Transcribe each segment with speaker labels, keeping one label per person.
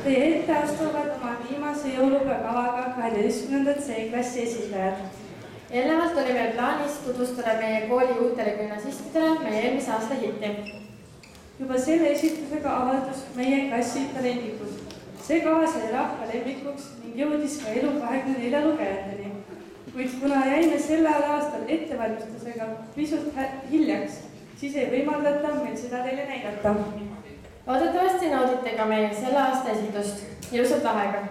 Speaker 1: Teie ette astuvad oma viimase jõulupäeva kavaga 12. C-klassi esindajad.
Speaker 2: Eelnevalt oli meil plaanis tutvustada meie kooli uutele gümnasistidele meie eelmise aasta hitti.
Speaker 1: Juba selle esitusega avaldus meie klassi talendikus. See kava sai rahva lemmikuks ning jõudis ka elu 24 lugejateni. Kuid kuna jäime sellel aastal ettevalmistusega pisut hiljaks, siis ei võimaldata meil seda teile näidata.
Speaker 2: Loodetavasti naudite ka meie selle aasta esitust. Ilusat vaheaega!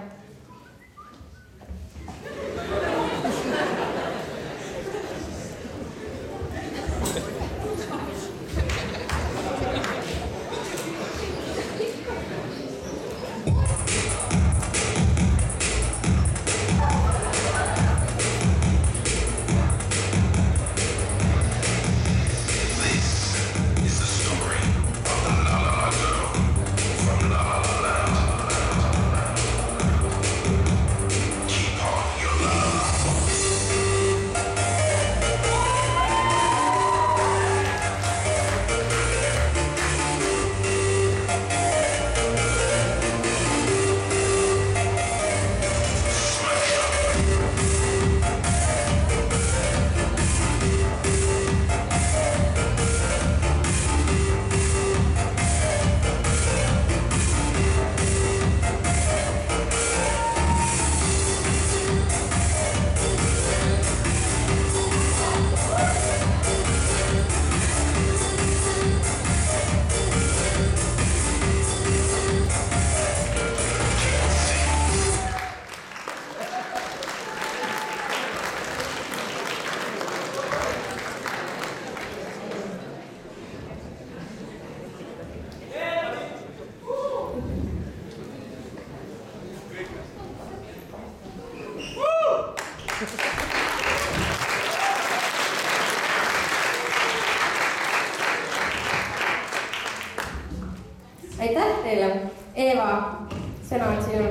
Speaker 2: Aitäh teile! Eeva, sõna on sinul.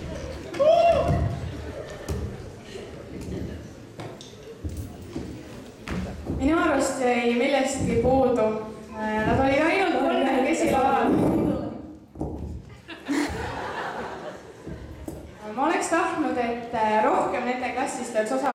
Speaker 3: Minu arust jäi millestki puudu. Nad olid ainult kolmekesi laval. Ma oleks tahtnud, et rohkem nende klassist oleks osa